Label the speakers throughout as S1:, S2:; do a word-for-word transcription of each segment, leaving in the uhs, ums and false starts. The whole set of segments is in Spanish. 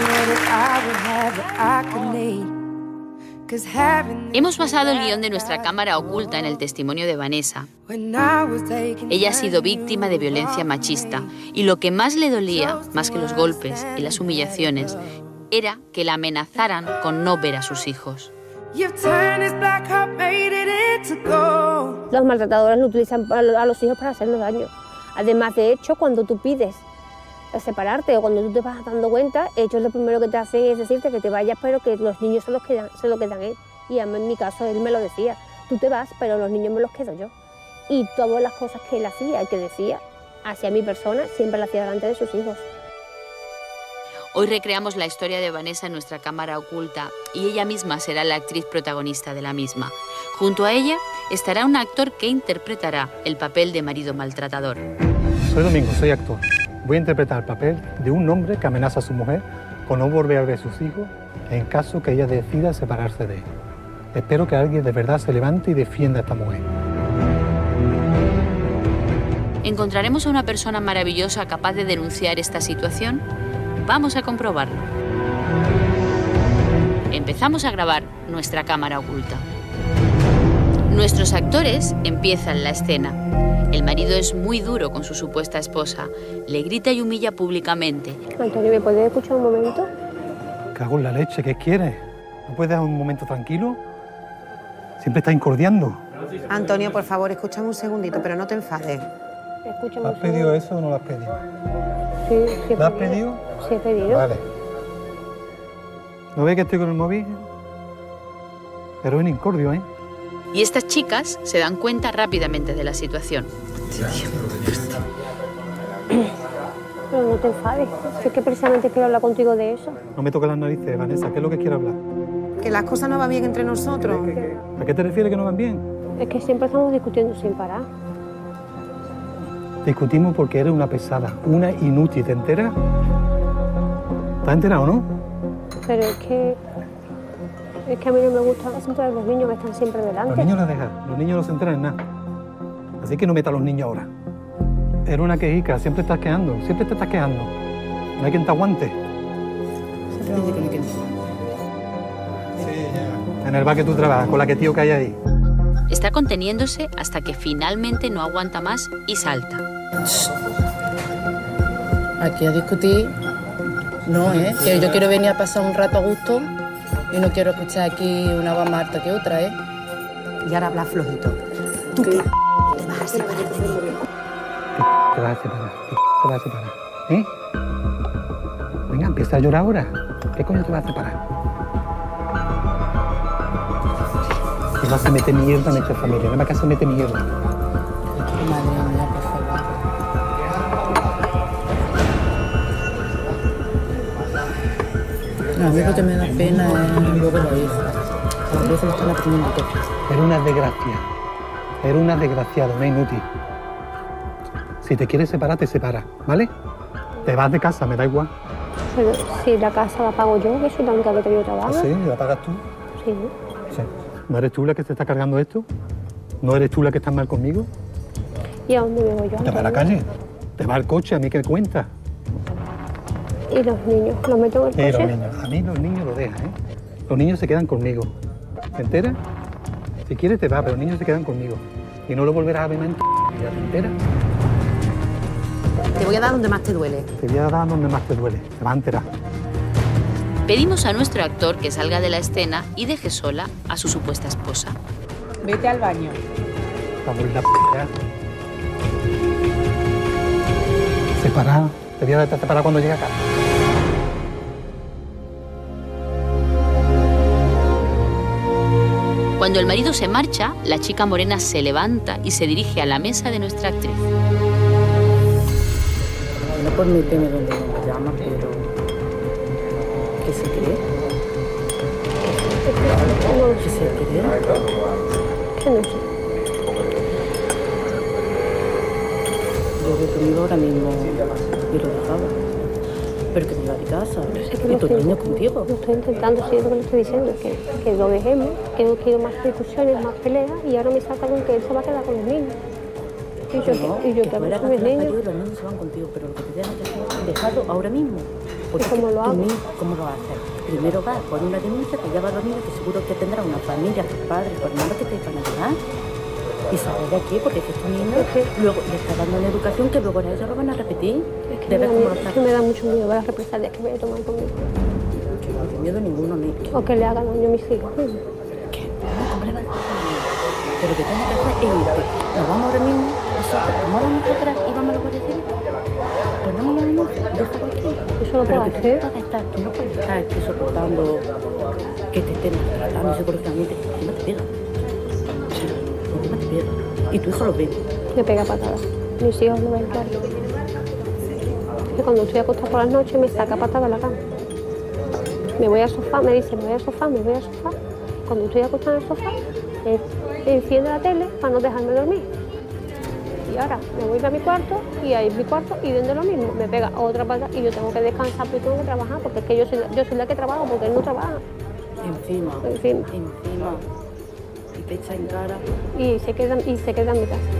S1: Hemos basado el guión de nuestra cámara oculta en el testimonio de Vanessa. Ella ha sido víctima de violencia machista y lo que más le dolía, más que los golpes y las humillaciones, era que la amenazaran con no ver a sus hijos.
S2: Los maltratadores lo utilizan a los hijos para hacernos daño. Además, de hecho, cuando tú pides separarte o cuando tú te vas dando cuenta, ellos lo primero que te hacen es decirte que te vayas, pero que los niños se, los quedan, se lo quedan él. Y a mí, en mi caso, él me lo decía, tú te vas, pero los niños me los quedo yo. Y todas las cosas que él hacía y que decía hacia mi persona, siempre las hacía delante de sus hijos.
S1: Hoy recreamos la historia de Vanessa en nuestra cámara oculta y ella misma será la actriz protagonista de la misma. Junto a ella estará un actor que interpretará el papel de marido maltratador.
S3: Soy Domingo, soy actor. Voy a interpretar el papel de un hombre que amenaza a su mujer con no volver a ver a sus hijos en caso que ella decida separarse de él. Espero que alguien de verdad se levante y defienda a esta mujer.
S1: ¿Encontraremos a una persona maravillosa capaz de denunciar esta situación? Vamos a comprobarlo. Empezamos a grabar nuestra cámara oculta. Nuestros actores empiezan la escena. El marido es muy duro con su supuesta esposa. Le grita y humilla públicamente.
S2: Antonio, ¿me puedes escuchar un momento?
S3: Cago en la leche, ¿qué quieres? ¿No puedes dar un momento tranquilo? Siempre estás incordiando.
S4: Antonio, por favor, escúchame un segundito, pero no te enfades.
S2: Escúchame.
S3: ¿Has pedido eso o no lo has pedido?
S2: Sí, sí.
S3: ¿Lo has pedido?
S2: Sí, he pedido.
S3: Vale. ¿No ves que estoy con el móvil? Pero es un incordio, ¿eh?
S1: Y estas chicas se dan cuenta rápidamente de la situación.
S2: Pero no te enfades. Si es que precisamente quiero hablar contigo de eso.
S3: No me toques las narices, Vanessa. ¿Qué es lo que quieres hablar?
S4: Que las cosas no van bien entre nosotros.
S3: ¿A qué te refieres que no van bien?
S2: Es que siempre estamos discutiendo sin parar.
S3: Discutimos porque eres una pesada, una inútil. ¿Te enteras? ¿Estás enterado o no?
S2: Pero es que... Es que a mí no me gusta siempre los niños que están siempre delante.
S3: Los niños los dejan, los niños no se enteran en nada. Así que no metas a los niños ahora. Eres una quejica, siempre estás quejando, siempre te estás quejando. No hay quien te aguante.
S4: Siempre dice que no hay quien te aguante.
S3: En el bar que tú trabajas, con la que tío que hay ahí.
S1: Está conteniéndose hasta que finalmente no aguanta más y salta.
S5: Aquí a discutir, no, ¿eh? Que yo quiero venir a pasar un rato a gusto y no quiero escuchar aquí una voz más alta que otra, ¿eh?
S4: Y ahora habla flojito. ¿Tú qué te vas a separar de mí?
S3: ¿Qué te vas a separar? ¿Qué te vas a separar? ¿Eh? Venga, empieza a llorar ahora. ¿Qué coño te vas a separar? Te vas a meter mierda en esta familia. Nada más que se mete mierda.
S5: Madre mía, por favor. A mí lo que me da pena es luego los hijos. Los hijos lo están aprendiendo todo.
S3: Eres una desgracia. Eres una desgraciada, una inútil. Si te quieres separar, te separas, ¿vale? Te vas de casa, me da igual.
S2: Pero si la casa la pago yo, que soy la única que he tenido trabajo.
S3: ¿Ah, sí? ¿La pagas tú?
S2: Sí.
S3: Sí. ¿No eres tú la que te está cargando esto? ¿No eres tú la que está mal conmigo?
S2: ¿Y a dónde me voy yo?
S3: ¿Te vas a la calle? ¿Te vas al coche? ¿A mí qué cuenta?
S2: ¿Y los niños? ¿Los meto en el
S3: Sí,
S2: coche?
S3: los niños. A mí los niños lo dejan, ¿eh? Los niños se quedan conmigo. ¿Te enteras? Si quieres te vas, pero los niños se quedan conmigo. Y no lo volverás a ver más en tu vida, ¿te enteras?
S4: Te voy a dar donde más te duele.
S3: Te voy a dar donde más te duele. Te vas a enterar.
S1: Pedimos a nuestro actor que salga de la escena y deje sola a su supuesta esposa.
S5: Vete al baño.
S3: Vamos a la p***. Separado. Te voy a dejar separado cuando llegue a casa.
S1: Cuando el marido se marcha, la chica morena se levanta y se dirige a la mesa de nuestra actriz.
S5: No por meterme donde me llama, pero... ¿Qué se cree? ¿Qué se cree?
S2: Que no sé.
S5: Yo que conmigo ahora mismo y lo dejaba. Pero que me iba de casa.
S2: Pero sé que
S5: Y
S2: lo
S5: tus
S2: estoy-
S5: niños contigo.
S2: Lo estoy intentando, sí, es lo que le estoy diciendo, que, que lo dejemos, que no quiero más discusiones, más peleas, y ahora me saca con que él se va a quedar con los niños. Y yo,
S5: No,
S2: y yo
S5: que
S2: que hablo
S5: fuera
S2: con mis
S5: cancelar
S2: niños.
S5: ayuda, los niños se van contigo, pero lo que te dejan que hacer es dejarlo ahora mismo.
S2: ¿Y cómo lo hago?
S6: ¿Cómo lo haces? Primero vas por una denuncia que ya va a dormir, que seguro que tendrá una familia, tus padres, tus hermanos que te van a ayudar. Y sabes de aquí, porque es que estos niños luego le estás dando una educación que luego a ellos lo van a repetir.
S2: Es que, me da, miedo, es que me da mucho miedo las represalias que voy a tomar conmigo.
S6: Que no tengo miedo ninguno, ni.
S2: O que le hagan daño a mis hijos.
S6: ¿Qué? ¿Cómo le vas a hacer? Pero que tienes que hacer es irte. Nos vamos ahora mismo, nosotros, como ahora nosotras íbamos a la Guardia Civil, ponemos la denuncia, déjalo aquí.
S2: Eso lo puedo hacer.
S6: Tú no puedes estar, tú no puedes estar aquí soportando que te estén maltratando psicológicamente, encima te pega. Encima te pega. Y tu hijo lo ve.
S2: Me pega patadas. Mis hijos lo ven claro. Que cuando estoy acostada por las noches me saca patada a la cama. Me voy al sofá, me dice, me voy al sofá, me voy al sofá. Cuando estoy acostada en el sofá, enciende la tele para no dejarme dormir. Y ahora me voy a mi cuarto y ahí en mi cuarto y viendo lo mismo. Me pega otra patada y yo tengo que descansar porque tengo que trabajar, porque es que yo soy, yo soy la que trabajo, porque él no trabaja.
S6: Encima.
S2: Encima.
S6: Encima. Y te echa en cara.
S2: Y se queda, y se queda en mi casa.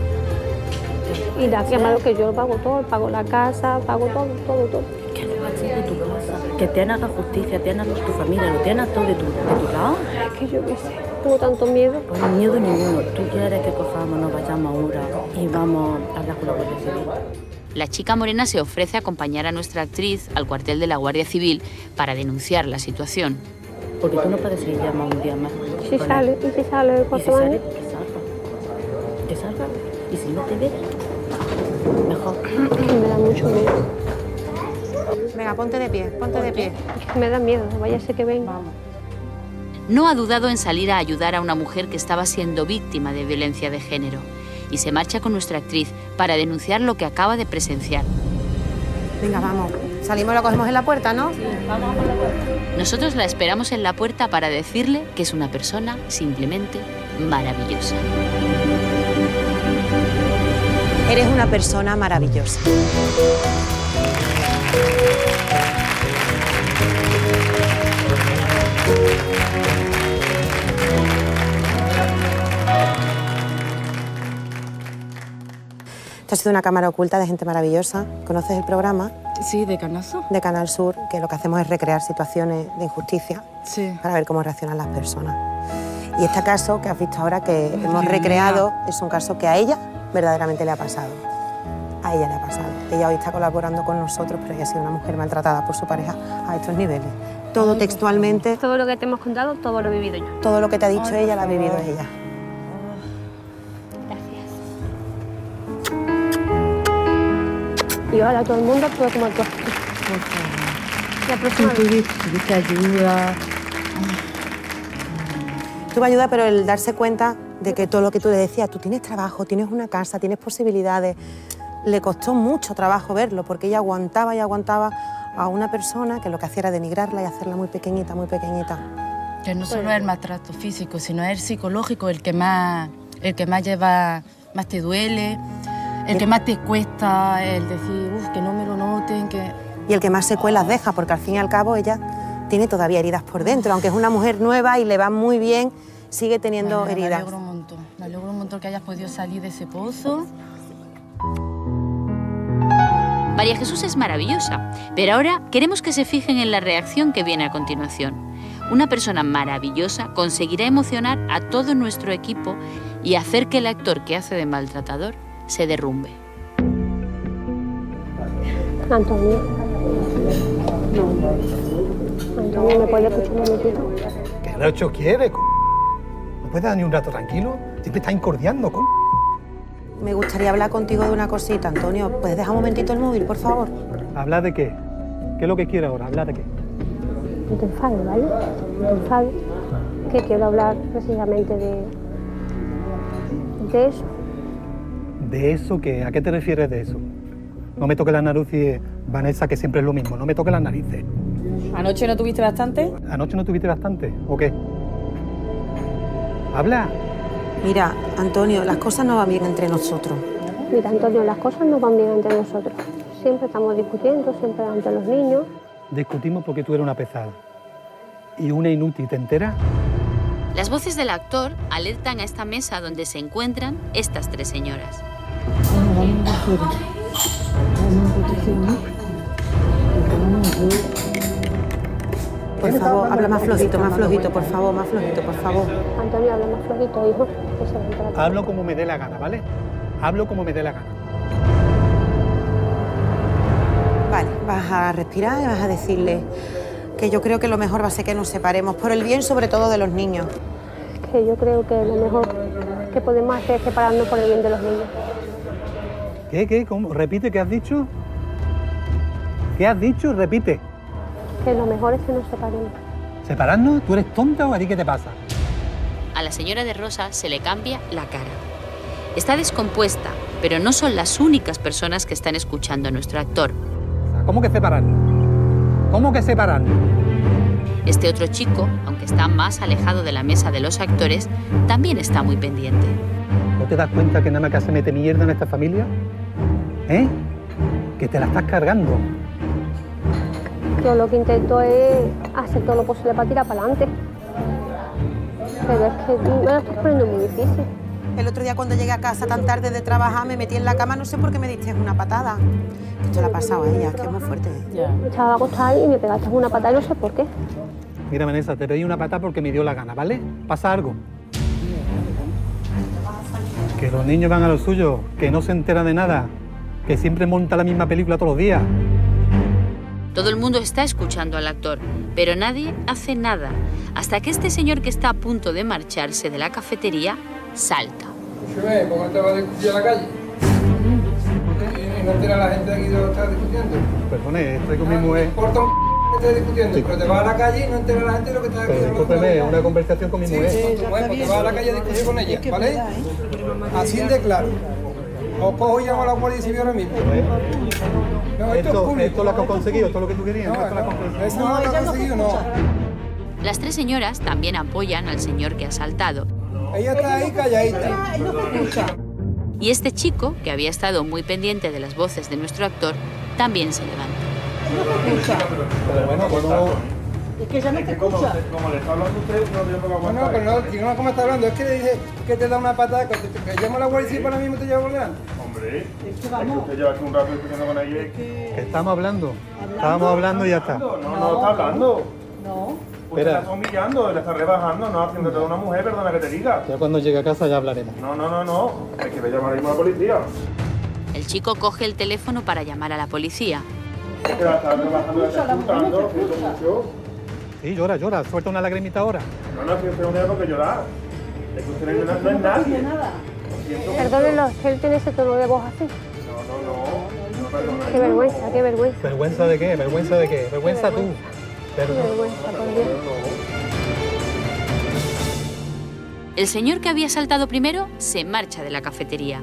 S2: Y la que malo que yo lo pago todo, pago la casa, pago todo, todo, todo.
S6: ¿Qué le pasa de tu casa? Que te han dado justicia, te han dado tu familia, lo te han dado todo de tu, de tu lado.
S2: Es que yo qué sé, tengo tanto miedo.
S6: Pues miedo ninguno. Tú quieres que cojamos, nos vayamos ahora y vamos a hablar con la Guardia Civil.
S1: La chica morena se ofrece a acompañar a nuestra actriz al cuartel de la Guardia Civil para denunciar la situación.
S6: Porque tú no puedes seguir llamando un día más.
S2: Si sale, y si sale el cuarto
S6: año. Que salga. Que salga. Y si no te ve, mejor.
S2: Me da mucho miedo.
S4: Venga, ponte de pie, ponte de pie.
S2: Es que me da miedo, vaya a ser que venga.
S6: Vamos.
S1: No ha dudado en salir a ayudar a una mujer que estaba siendo víctima de violencia de género y se marcha con nuestra actriz para denunciar lo que acaba de presenciar.
S4: Venga, vamos. Salimos y lo cogemos en la puerta, ¿no?
S6: Sí, vamos a la puerta.
S1: Nosotros la esperamos en la puerta para decirle que es una persona simplemente maravillosa.
S4: Eres una persona maravillosa. Esto ha sido una cámara oculta de gente maravillosa. ¿Conoces el programa?
S5: Sí, de Canal Sur.
S4: De Canal Sur, que lo que hacemos es recrear situaciones de injusticia
S5: Sí.
S4: para ver cómo reaccionan las personas. Y este caso que has visto ahora que hemos recreado es un caso que a ella verdaderamente le ha pasado. A ella le ha pasado. Ella hoy está colaborando con nosotros, pero ella ha sido una mujer maltratada por su pareja a estos niveles. Todo textualmente,
S2: Todo lo que te hemos contado, todo lo he vivido yo.
S4: todo lo que te ha dicho ella, lo ha vivido ella.
S2: Y ahora todo el mundo puede tomar tu actitud. La próxima vez.
S6: Tuviste ayuda.
S4: Tuvo ayuda, pero el darse cuenta de que todo lo que tú le decías, tú tienes trabajo, tienes una casa, tienes posibilidades, le costó mucho trabajo verlo, porque ella aguantaba y aguantaba a una persona que lo que hacía era denigrarla y hacerla muy pequeñita, muy pequeñita.
S5: Que no solo es el maltrato físico, sino es el psicológico el que más, el que más lleva, más te duele, el que más te cuesta, el decir, uff, que no me lo noten, que...
S4: Y el que más secuelas deja, porque al fin y al cabo ella tiene todavía heridas por dentro, aunque es una mujer nueva y le va muy bien, sigue teniendo
S5: me,
S4: heridas.
S5: Me alegro un montón, me alegro un montón que hayas podido salir de ese pozo.
S1: María Jesús es maravillosa, pero ahora queremos que se fijen en la reacción que viene a continuación. Una persona maravillosa conseguirá emocionar a todo nuestro equipo y hacer que el actor que hace de maltratador se derrumbe.
S2: Antonio. Antonio, ¿me puede escuchar un momentito?
S3: ¿Qué Nacho quiere, c***? ¿No puedes dar ni un rato tranquilo? Siempre está incordiando, c***.
S4: Me gustaría hablar contigo de una cosita, Antonio. ¿Puedes dejar un momentito el móvil, por favor?
S3: ¿Hablar de qué? ¿Qué es lo que quiere ahora? ¿Hablar de qué?
S2: No te enfades, ¿vale? No te enfades. Que quiero hablar precisamente de... de eso.
S3: ¿De eso qué? ¿A qué te refieres de eso? No me toques las narices, Vanessa, que siempre es lo mismo. No me toques las narices.
S7: ¿Anoche no tuviste bastante?
S3: ¿Anoche no tuviste bastante? ¿O qué? ¿Habla?
S4: Mira, Antonio, las cosas no van bien entre nosotros.
S2: Mira, Antonio, las cosas no van bien entre nosotros. Siempre estamos discutiendo, siempre ante los niños.
S3: Discutimos porque tú eres una pesada. ¿Y una inútil te enteras?
S1: Las voces del actor alertan a esta mesa donde se encuentran estas tres señoras.
S4: Por favor, habla más flojito, más flojito, por favor, más flojito, por favor.
S2: Antonio, habla más flojito, hijo. Que se levante la cabeza.
S3: Hablo como me dé la gana, ¿vale? Hablo como me dé la gana.
S4: Vale, vas a respirar y vas a decirle que yo creo que lo mejor va a ser que nos separemos, por el bien sobre todo de los niños.
S2: Que yo creo que lo mejor que podemos hacer es separarnos por el bien de los niños.
S3: ¿Qué, qué? ¿Cómo? Repite, ¿qué has dicho? ¿Qué has dicho? Repite.
S2: Que lo mejor es que nos separemos.
S3: ¿Separarnos? ¿Tú eres tonta o a ti qué te pasa?
S1: A la señora de Rosa se le cambia la cara. Está descompuesta, pero no son las únicas personas que están escuchando a nuestro actor.
S3: ¿Cómo que separarnos? ¿Cómo que separarnos?
S1: Este otro chico, aunque está más alejado de la mesa de los actores, también está muy pendiente.
S3: ¿No te das cuenta que nada más que se mete mierda en esta familia? ¿Eh? Que te la estás cargando.
S2: Yo lo que intento es hacer todo lo posible para tirar para adelante. Pero es que me lo estás poniendo muy difícil.
S4: El otro día cuando llegué a casa tan tarde de trabajar me metí en la cama, no sé por qué me diste una patada. Esto le ha pasado a ella, es que es muy fuerte.
S2: Me echaba a acostar y me pegaste una patada y no sé por qué.
S3: Mira, Vanessa, te pedí una patada porque me dio la gana, ¿vale? ¿Pasa algo? Que los niños van a lo suyo, que no se entera de nada, que siempre monta la misma película todos los días.
S1: Todo el mundo está escuchando al actor, pero nadie hace nada, hasta que este señor que está a punto de marcharse de la cafetería salta.
S8: Escúchame, ¿por qué te vas a discutir a la calle? ¿Y no entera la gente de aquí de lo que estás discutiendo?
S3: Perdone, estoy con mi mujer.
S8: No importa un que estés discutiendo, sí. Pero te vas a la calle y no entera la gente de lo que estás aquí.
S3: Pero discúlpeme, es una conversación con mi
S8: sí,
S3: mujer.
S8: Sí, con tu mujer, pues te vas a la calle a discutir con ella, ¿vale? Así de claro. Os cojo y llamo a la Guardia Civil ahora mismo. No, esto,
S3: esto,
S8: es
S3: esto lo has conseguido, esto es lo que tú querías.
S8: No,
S3: esto
S8: no,
S3: lo has conseguido.
S8: eso no lo has conseguido, no.
S1: Las tres señoras también apoyan al señor que ha saltado.
S8: Ella está ahí calladita.
S6: No te escucha.
S1: Y este chico, que había estado muy pendiente de las voces de nuestro actor, también se levanta.
S6: No te escucha.
S3: Pero bueno, bueno.
S6: Es que ya no te escucha.
S8: Como le está hablando usted, no tiene que aguantar. No, pero no, que no como está hablando, es que le dije que te da una patada, que, te, que llamo a la Guardia Civil para mí y te llevo por delante.
S9: Hombre, es que vamos. Usted lleva aquí un rato discutiendo con ella.
S3: Que estamos hablando. Estábamos hablando y ya está.
S9: No, no, no está hablando.
S6: No.
S9: Usted la está humillando, la está rebajando, no haciéndote de una mujer, perdona que te diga.
S3: Ya cuando llegue a casa ya hablaremos.
S9: No, no, no, no. Es que me llamaremos a la policía.
S1: El chico coge el teléfono para llamar a la policía.
S9: Es que la está rebajando, la está insultando, lo siento mucho.
S3: Sí, llora, llora. Suelta una lagrimita ahora.
S9: No, no, es que usted no tiene por qué llorar. Es que usted no, no, no es nadie. Lo siento.
S2: Perdónenlo, que él tiene ese tono de voz así.
S9: No, no, no. No, perdona.
S2: Qué vergüenza, qué vergüenza.
S3: ¿Vergüenza de qué? ¿Vergüenza de qué? ¿Vergüenza tú?
S2: Qué vergüenza, por Dios.
S1: El señor que había saltado primero se marcha de la cafetería.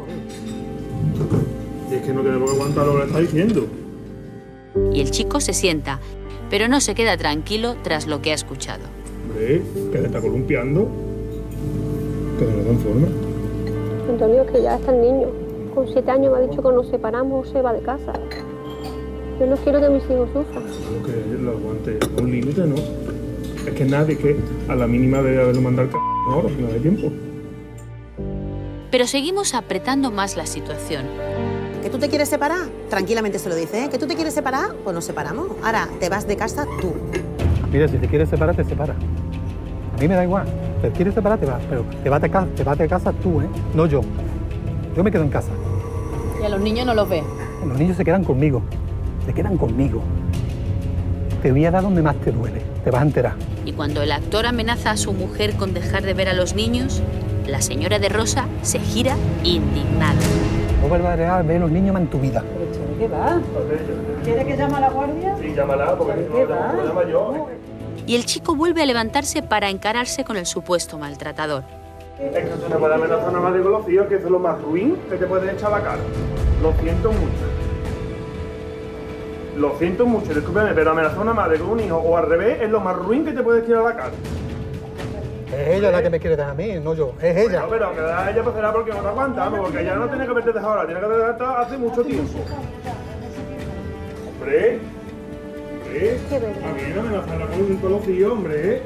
S9: Y es que no tenemos que aguantar lo que le está diciendo.
S1: Y el chico se sienta, pero no se queda tranquilo tras lo que ha escuchado.
S9: Hombre, que le está columpiando. Que no lo dan forma.
S2: Antonio, que ya está el niño. Con siete años me ha dicho que nos separamos o se va de casa. Yo no quiero que mis hijos sufran.
S9: Que lo aguante a un límite, ¿no? Es que nadie, que a la mínima debe haberlo mandado al c*** ahora, si no hay tiempo.
S1: Pero seguimos apretando más la situación.
S4: ¿Que tú te quieres separar? Tranquilamente se lo dice, ¿eh? ¿Que tú te quieres separar? Pues nos separamos. Ahora, te vas de casa tú.
S3: Mira, si te quieres separar, te separas. A mí me da igual. Te quieres separar, te vas. Pero te vas de casa, te vas de casa tú, ¿eh? No yo. Yo me quedo en casa.
S7: Y a los niños no los ve.
S3: Los niños se quedan conmigo. Se quedan conmigo. Te voy a dar donde más te duele. Te vas a enterar.
S1: Y cuando el actor amenaza a su mujer con dejar de ver a los niños, la señora de Rosa se gira indignada.
S3: No vuelvas a ver a los niños más en tu vida.
S6: ¿Qué va? ¿Quiere que llame a la guardia?
S9: Sí, llámala, porque si no lo llamo yo.
S1: Y el chico vuelve a levantarse para encararse con el supuesto maltratador.
S9: Es que tú no puedes amenazar nada más de con los tíos, que eso es lo más ruin que te puedes echar a la cara. Lo siento mucho. Lo siento mucho, discúlpeme, pero amenazar a una madre con un hijo o al revés es lo más ruin que te puedes tirar a la cara.
S3: Es ella la que me quiere dejar a mí, no yo. Es ella.
S9: No, pero que a ella pues será porque no te aguanta, porque ella no tiene que haberte dejado ahora, tiene que haberte dejado hace mucho tiempo. Hombre, hombre, a mí no amenazarla con un conocido, hombre.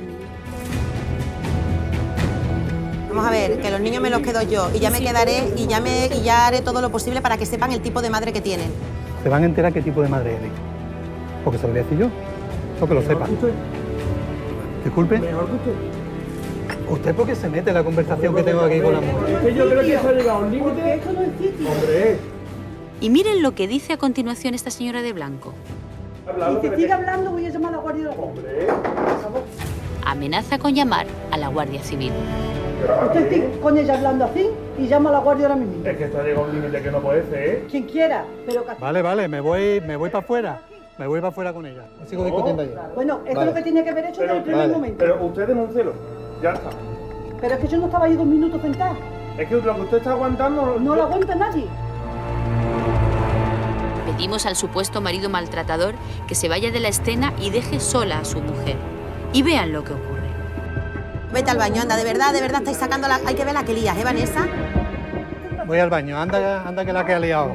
S4: Vamos a ver, que los niños me los quedo yo y ya me quedaré y ya, me, y ya haré todo lo posible para que sepan el tipo de madre que tienen.
S3: Se van a enterar qué tipo de madre eres. porque se lo voy a decir yo. Eso que lo sepa. Disculpe.
S9: Mejor que usted.
S3: ¿Usted por qué se mete en la conversación que tengo aquí con la mujer?
S9: Es que yo creo que se ha llegado a un límite.
S6: Esto no existe.
S9: Hombre.
S1: Y miren lo que dice a continuación esta señora de blanco.
S6: Si te sigue hablando, voy a llamar a la Guardia Civil.
S9: Hombre.
S1: Amenaza con llamar a la Guardia Civil.
S6: Usted sigue con ella hablando así y llama a la Guardia ahora mismo.
S9: Es que esto ha llegado a un límite que no puede ser.
S6: Quien quiera, pero...
S3: Vale, vale, me voy, me voy para afuera. Me voy para afuera con ella. Me sigo discutiendo allí.
S6: Bueno, esto
S3: Vale.
S6: es lo que tiene que haber hecho desde el primer
S3: vale.
S6: momento.
S9: Pero usted denúncielo. Ya está.
S6: Pero es que yo no estaba ahí dos minutos sentada.
S9: Es que lo que usted está aguantando...
S6: No lo aguanta nadie.
S1: Pedimos al supuesto marido maltratador que se vaya de la escena y deje sola a su mujer. Y vean lo que ocurre.
S4: Vete al baño, anda, de verdad, de verdad estáis sacando la... Hay que ver la que lías, ¿eh, Vanessa?
S3: Voy al baño, anda, anda que la que ha liado.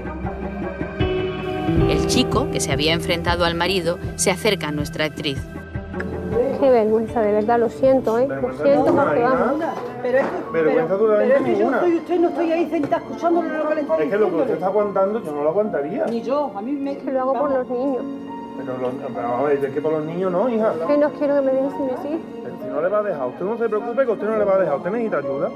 S1: El chico, que se había enfrentado al marido, se acerca a nuestra actriz.
S2: Qué vergüenza, de verdad, lo siento, ¿eh? Lo siento porque vamos.
S6: Pero es que,
S9: Vergüenza
S6: pero,
S9: totalmente
S6: pero es que yo
S9: ninguna.
S6: estoy, usted no estoy ahí sentada escuchando lo que le está
S9: Es que lo que
S6: diciendo.
S9: usted está aguantando yo no lo aguantaría.
S6: Ni yo, a mí me...
S2: Que lo hago por los niños.
S9: Pero, los, pero a ver, es que por los niños no, hija.
S2: Que no quiero que me dejen sin decir.
S9: Si no le va a dejar, usted no se preocupe que usted no le va a dejar. ¿Usted necesita ayuda?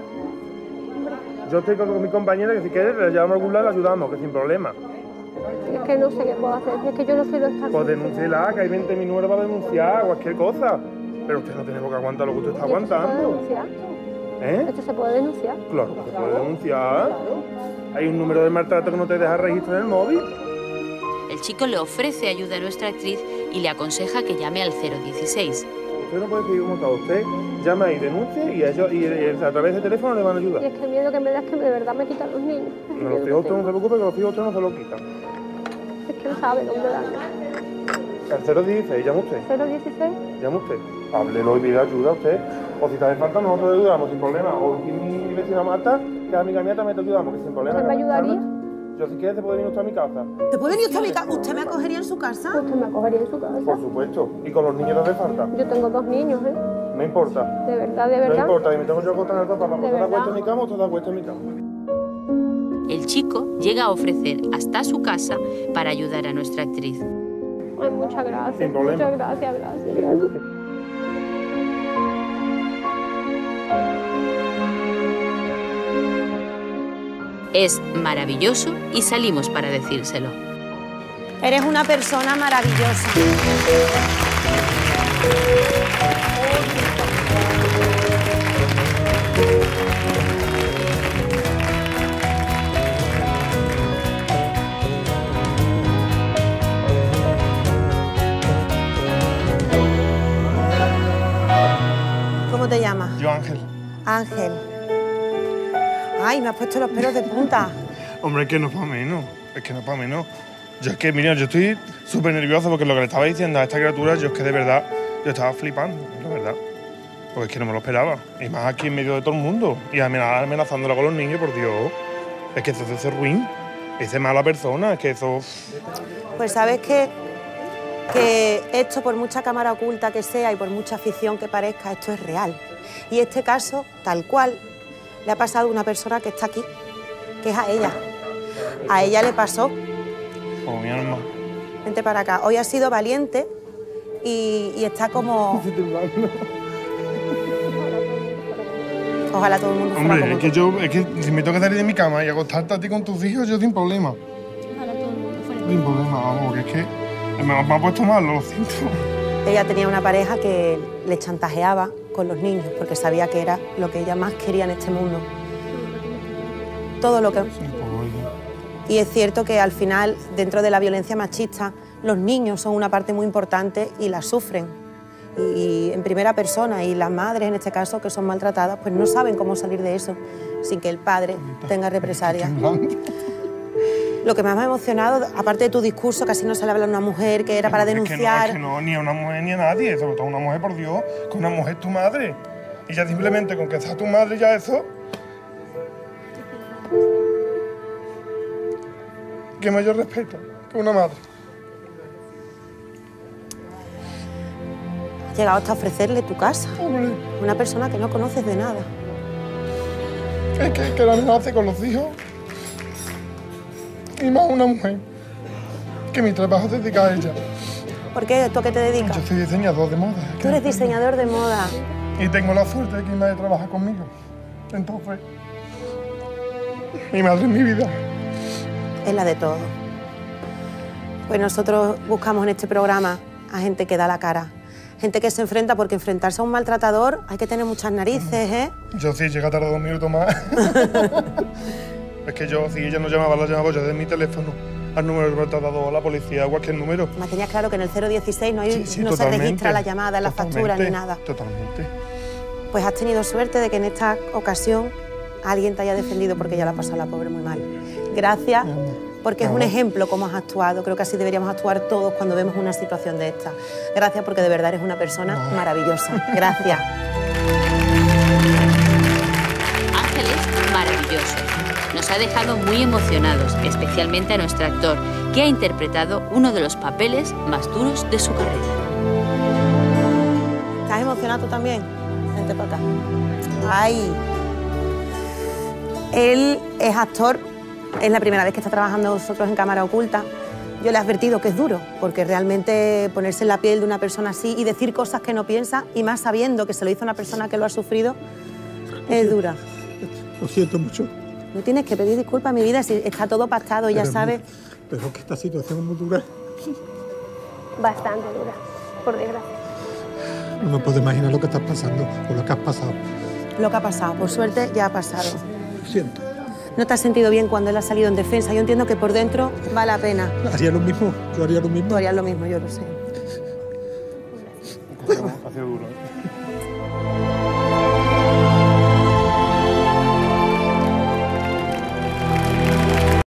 S9: Yo estoy con, con mi compañera que si quiere le llevamos a algún lado y le ayudamos, que sin problema.
S2: Es que no sé qué puedo hacer, es que yo no soy lo estar.
S9: Pues denúnciela, que hay veinte mil números para denunciar, cualquier cosa. Pero usted no tiene por qué aguantar lo que usted está
S2: ¿Esto se puede
S9: aguantando.
S2: denunciar?
S9: ¿Eh?
S2: ¿Esto se puede denunciar?
S9: Claro que se puede denunciar. Hay un número de maltrato que no te deja registro en el móvil.
S1: El chico le ofrece ayuda a nuestra actriz y le aconseja que llame al cero dieciséis.
S9: Usted no puede seguir como está. Usted llama y denuncia y, ellos, y, y a través de teléfono le van a
S2: Y
S9: ayudar.
S2: es que el miedo que me da es que de verdad me quitan los niños. Es el
S9: No,
S2: miedo
S9: los
S2: que
S9: hijos usted no
S2: tengo.
S9: se preocupe, que los hijos usted no se los quitan.
S2: Es que no sabe dónde darme.
S9: El cero dieciséis, llama usted.
S2: ¿cero dieciséis?
S9: Llama usted. Háblelo y pida ayuda a usted. O si te hace falta, nosotros le ayudamos sin problema. O aquí mi vecina Marta, que es amiga mía, también te ayudamos, que sin problema.
S2: ¿Usted me ayudaría?
S9: Yo si quieres te puede venir usted a mi casa.
S4: ¿Te puede venir usted a mi casa? ¿Usted me acogería en su casa?
S2: ¿Usted me acogería en su casa?
S9: Por supuesto. Y con los niños no hace falta.
S2: Yo tengo dos niños, ¿eh?
S9: No importa.
S2: De verdad, de
S9: No
S2: verdad.
S9: importa. Y me tengo yo que acostar en el sofá. ¿Usted
S2: ¿De
S9: te
S2: verdad?
S9: acuesta en mi cama o usted te acuesta en mi cama?
S1: El chico llega a ofrecer hasta su casa para ayudar a nuestra actriz.
S2: Ay, muchas gracias.
S9: Sin problema.
S2: Muchas gracias, gracias, gracias.
S1: Es maravilloso y salimos para decírselo.
S4: Eres una persona maravillosa. ¿Cómo te llamas?
S9: Yo, Ángel.
S4: Ángel. Ay, me has puesto los pelos de punta.
S9: Hombre, es que no es para menos. Es que no es para menos. Yo es que, mira, yo estoy súper nervioso porque lo que le estaba diciendo a esta criatura, yo es que de verdad, yo estaba flipando, la verdad. Porque es que no me lo esperaba. Y más aquí en medio de todo el mundo. Y amenazándola con los niños, por Dios. Es que eso es de ruin. Es de mala persona. Es que eso...
S4: Pues sabes que, que esto, por mucha cámara oculta que sea y por mucha ficción que parezca, esto es real. Y este caso, tal cual, le ha pasado a una persona que está aquí, que es a ella. A ella le pasó.
S9: Como mi alma.
S4: Vente para acá. Hoy ha sido valiente y, y está como... Ojalá todo el mundo fuera
S9: Hombre,
S4: como
S9: es que
S4: tú.
S9: yo, es que si me tengo que salir de mi cama y acostarte a ti con tus hijos, yo sin problema. Sin problema, vamos, porque es que me, me ha puesto mal, lo siento.
S4: Ella tenía una pareja que le chantajeaba con los niños porque sabía que era lo que ella más quería en este mundo. Todo lo que... Y es cierto que al final, dentro de la violencia machista, los niños son una parte muy importante y la sufren. Y en primera persona, y las madres en este caso, que son maltratadas, pues no saben cómo salir de eso sin que el padre tenga represalias. Lo que más me ha emocionado, aparte de tu discurso, casi no se le habla a una mujer, que era para denunciar...
S9: Es que no, es que no, ni a una mujer ni a nadie, sobre todo a una mujer, por Dios, que una mujer es tu madre. Y ya simplemente con que sea tu madre ya eso... Qué mayor respeto que una madre.
S4: Has llegado hasta ofrecerle tu casa.
S9: Hombre.
S4: Una persona que no conoces de nada.
S9: Es que, que la amenace con los hijos. Y más una mujer. Que mi trabajo es dedicar a ella.
S4: ¿Por qué? ¿Tú a qué te dedicas?
S9: Yo soy diseñador de moda.
S4: Tú eres diseñador de moda.
S9: Y tengo la suerte de que mi madre trabaja conmigo. Entonces, mi madre es mi vida.
S4: Es la de todo. Pues nosotros buscamos en este programa a gente que da la cara. Gente que se enfrenta, porque enfrentarse a un maltratador hay que tener muchas narices, ¿eh?
S9: Yo sí, llega a tardar dos minutos más. Es que yo, si ella no llamaba, la llamaba yo de mi teléfono al número del maltratador, a la policía, a cualquier número.
S4: Me tenías claro que en el cero dieciséis no, hay,
S9: Sí, sí,
S4: no se
S9: totalmente,
S4: registra la llamada en las facturas ni nada.
S9: Totalmente.
S4: Pues has tenido suerte de que en esta ocasión alguien te haya defendido, porque ya la ha pasado la pobre muy mal. Gracias, porque es un ejemplo cómo has actuado. Creo que así deberíamos actuar todos cuando vemos una situación de esta. Gracias, porque de verdad eres una persona maravillosa. Gracias.
S1: Ángel es maravilloso. Nos ha dejado muy emocionados, especialmente a nuestro actor, que ha interpretado uno de los papeles más duros de su carrera.
S4: ¿Estás emocionado tú también? Vente para acá. Ay. Él es actor, es la primera vez que está trabajando nosotros en Cámara Oculta. Yo le he advertido que es duro, porque realmente ponerse en la piel de una persona así y decir cosas que no piensa, y más sabiendo que se lo hizo una persona que lo ha sufrido, es dura.
S3: Lo siento mucho.
S4: No tienes que pedir disculpas, mi vida, si está todo pactado, ya sabes.
S3: Pero que esta situación es muy dura.
S2: Bastante dura, por desgracia.
S3: No me puedo imaginar lo que estás pasando o lo que has pasado.
S4: Lo que ha pasado, por suerte, ya ha pasado.
S3: Lo siento.
S4: ¿No te has sentido bien cuando él ha salido en defensa? Yo entiendo que por dentro vale la pena.
S3: Haría lo mismo, yo haría lo mismo.
S4: Tú harías lo mismo, yo lo sé.
S9: Ha sido duro, ¿eh?